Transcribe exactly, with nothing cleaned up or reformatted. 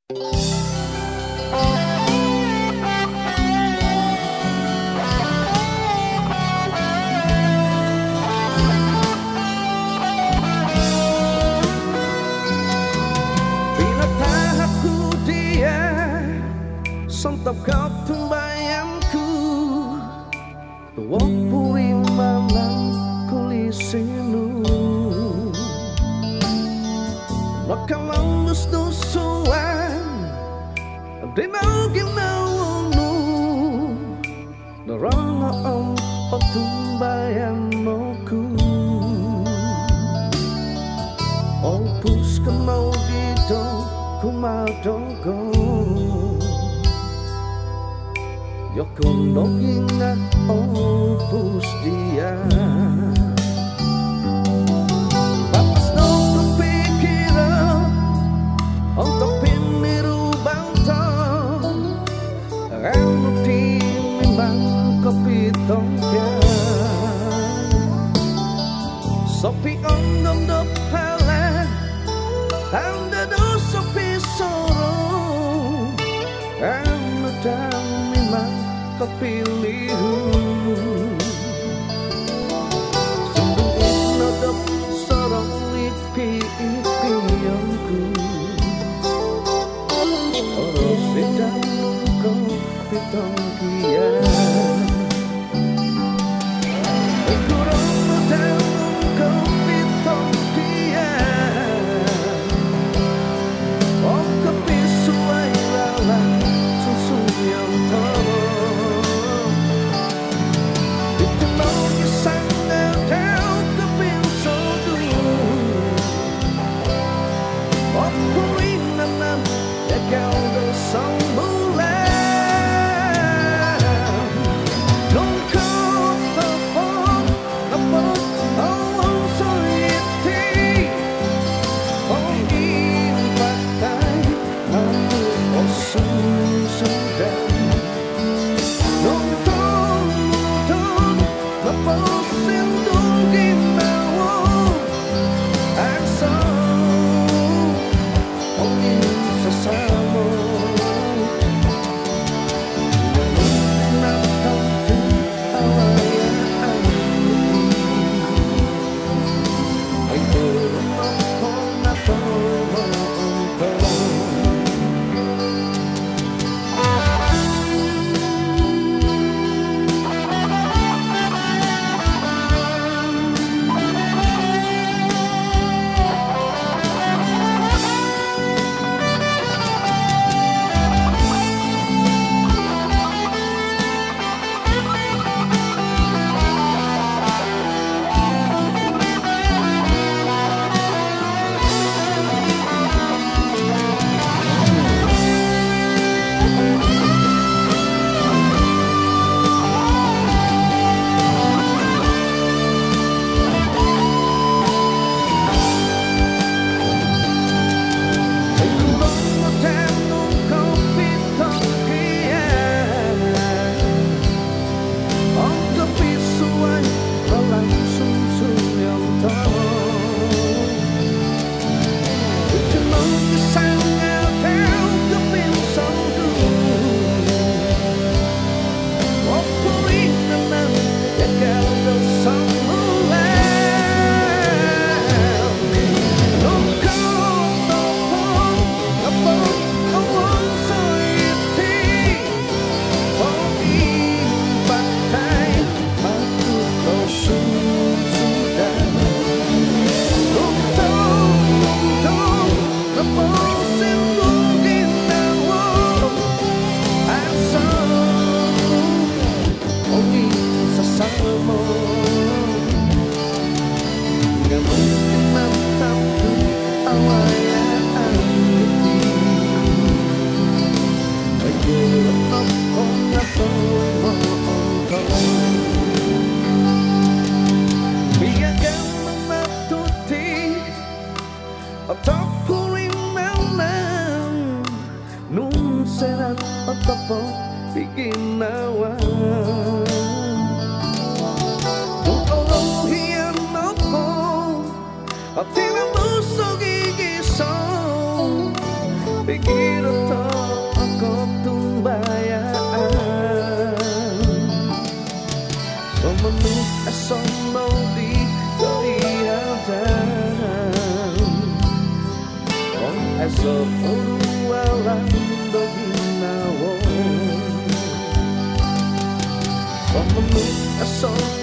Bila tahapku dia santap kau tumbayangku wapuri malang kulisinu maka lambus dusuan dinau ginawunu narana ang patumbayanku opus kenau dito kumadonggo Yoko no ingat opus dia Bapas no kepikiran untuk piniru bantong Anu timimang kopitongkan Sopi ondom do pala Anda do sopi sorong Anu timimang kepilihu Sungguh inodop sorong ipi-ipiyonku Oro sedang kau pitong kian Kurang sedang kau pitong kian Oh kepisuai lalang susu yang tolong Otopo bikin nawan Untuk hian nopo Ati nang busog gigi so Pikir esok urualan do ginawa. Kok menung esok